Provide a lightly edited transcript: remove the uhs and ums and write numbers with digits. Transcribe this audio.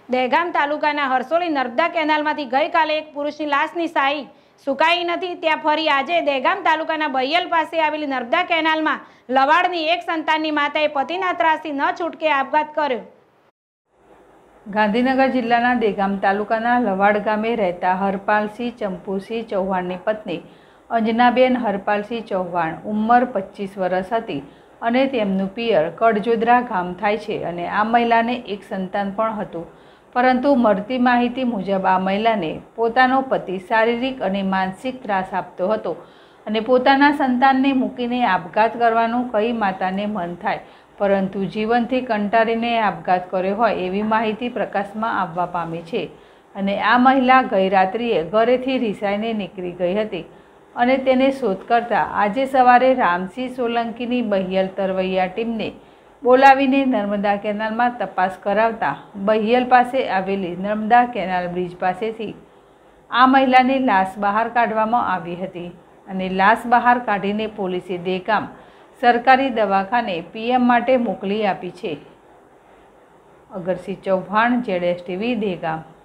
દહેગામ તાલુકાના હરસોલી નર્મદા કેનાલમાંથી ગઈકાલે એક પુરુષની લાશની શાહી સુકાઈ નથી, ત્યાં ફરી આજે દહેગામ તાલુકાના બહિયલ પાસે આવેલી નર્મદા કેનાલમાં લવાડની એક સંતાનની માતાએ પતિના ત્રાસથી ન છૂટકે આપઘાત કર્યો। ગાંધીનગર જિલ્લાના દહેગામ તાલુકાના લવાડ ગામે રહેતા હરપાલસિંહ ચંપુસિંહ ચૌહાણની પત્ની અંજનાબેન હરપાલસિંહ ચૌહાણ ઉંમર 25 વર્ષ હતી અને તેમનું પિયર કડજોદરા ગામ થાય છે અને આ મહિલાને એક સંતાન પણ હતું, પરંતુ મળતી માહિતી મુજબ આ મહિલાને પોતાનો પતિ શારીરિક અને માનસિક ત્રાસ આપતો હતો અને પોતાના સંતાનને મૂકીને આપઘાત કરવાનું કહી માતાને મન થાય, પરંતુ જીવનથી કંટાળીને આપઘાત કર્યો હોય એવી માહિતી પ્રકાશમાં આવવા પામી છે અને આ મહિલા ગઈ રાત્રિએ ઘરેથી રિસાઈને નીકળી ગઈ હતી અને તેને શોધ કરતા આજે સવારે રામસિંહ સોલંકીની બહિયલ તરવૈયા ટીમને બોલાવીને નર્મદા કેનાલમાં તપાસ કરાવતા બહિયલ પાસે આવેલી નર્મદા કેનાલ બ્રિજ પાસેથી આ મહિલાની લાશ બહાર કાઢવામાં આવી હતી અને લાશ બહાર કાઢીને પોલીસે દહેગામ સરકારી દવાખાને પીએમ માટે મોકલી આપી છે। અગરસિંહ ચૌહાણ, ZSTV, દહેગામ।